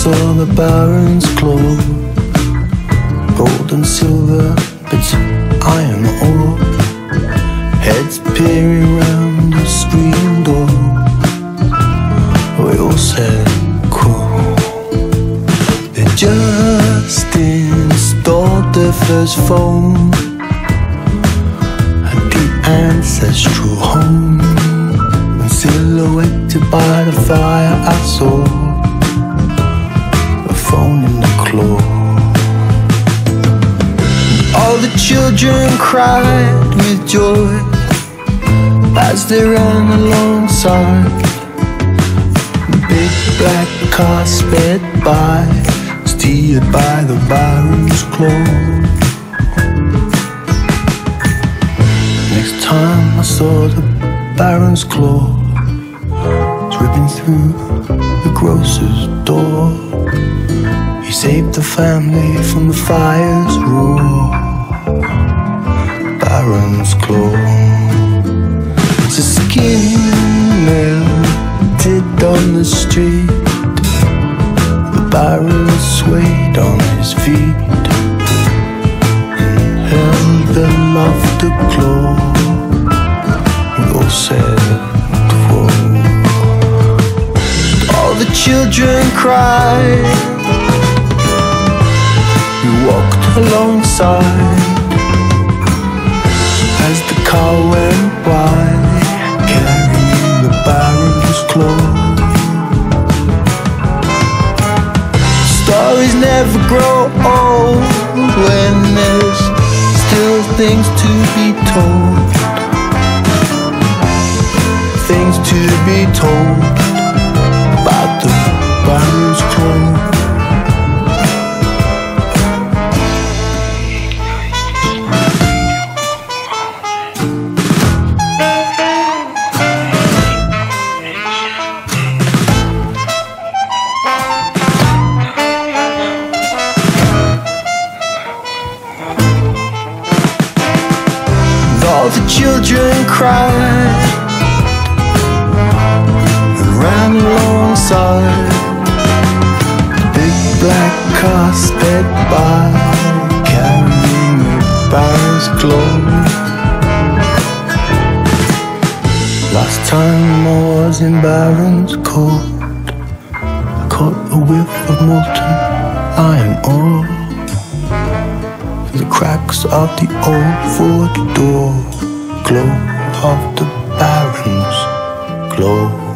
saw the Baron's claw, gold and silver, bits of iron ore, heads peering round the screen door. We all said, cool. They just installed their first phone at the ancestral home, and silhouetted by the fire I saw a phone in the claw. All the children cried with joy as they ran alongside. The big black car sped by, steered by the Baron's claw. Next time I saw the Baron's claw, ripping through the grocer's door. He saved the family from the fire's roar. Baron's claw. It's a skin melted on the street. The Baron swayed on his feet and held the laughter claw. We all said, whoa. All the children cried. We walked alongside as the car went by, carrying the Baron's claw. Stories never grow old when there's still things to be told. Things to be told about the Baron's claw. All the children cried and ran alongside. The big black car sped by, carrying the Baron's claw. Last time I was in Baron's court, I caught a whiff of molten iron ore. The cracks of the old Ford door, glow of the Baron's glow.